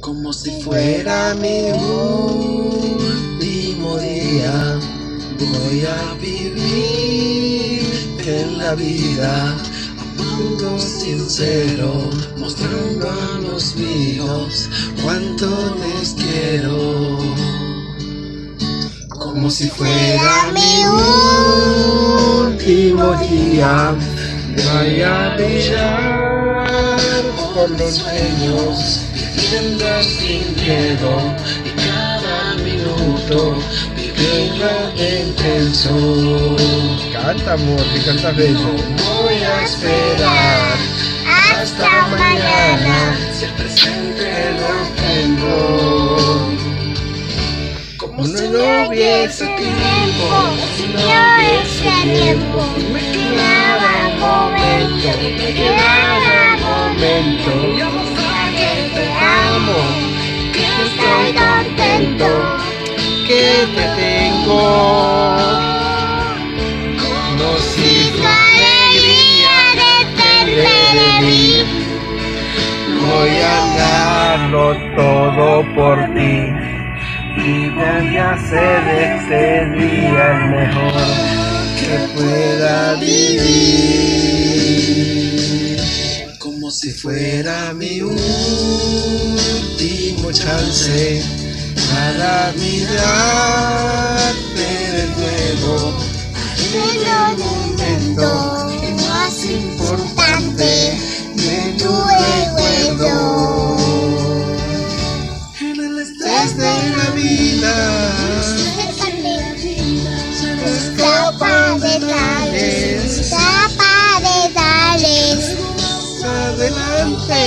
Como si fuera mi último día, voy a vivir en la vida, amando sincero, mostrando a los míos cuánto les quiero. Como si fuera mi último día, voy a brillar por los sueños, viviendo sin miedo, y cada minuto viviendo intenso. Canta, amor, que canta bello. Voy a esperar hasta mañana, si el presente lo tengo. Como si no hubiese tiempo, si no hubiese tiempo, me quedara momento, me quedara momento. Yo que te amo, que estoy contento, que te tengo. No siento alegría depende de mí. Voy a darlo todo por ti y voy a hacer este día el mejor que pueda vivir. Como si fuera mi último chance para mirarte de nuevo en el momento más importante de tu recuerdo. En el estrés de la vida se nos escapa de tales, adelante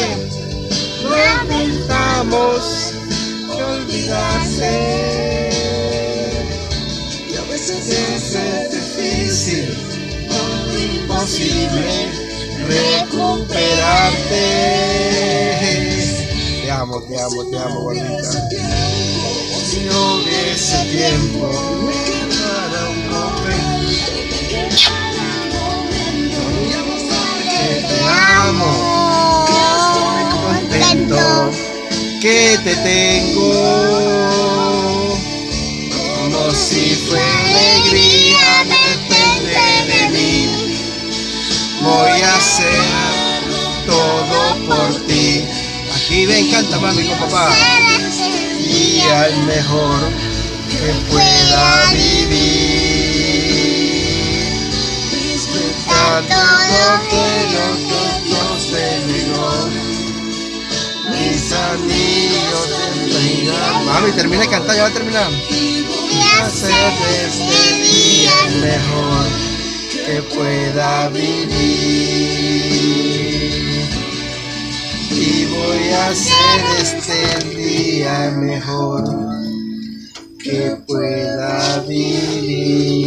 lamentamos que olvidarse, y a veces es difícil o imposible recuperarte. Te amo, gordita. Si no hubiese tiempo, me quedara un momento, que te amo, que estoy contento, que te tengo. Como si fuera alegría depende de mí. Voy a hacer todo por ti. Aquí ven, canta mami con papá. Día el mejor que pueda vivir. Disfrutar todo que Dios te negó. Mis amigos tendrán. Mami, termina de cantar, ya va a terminar. Voy a hacer de este día el mejor que pueda vivir. Y voy a hacer este día mejor que pueda vivir.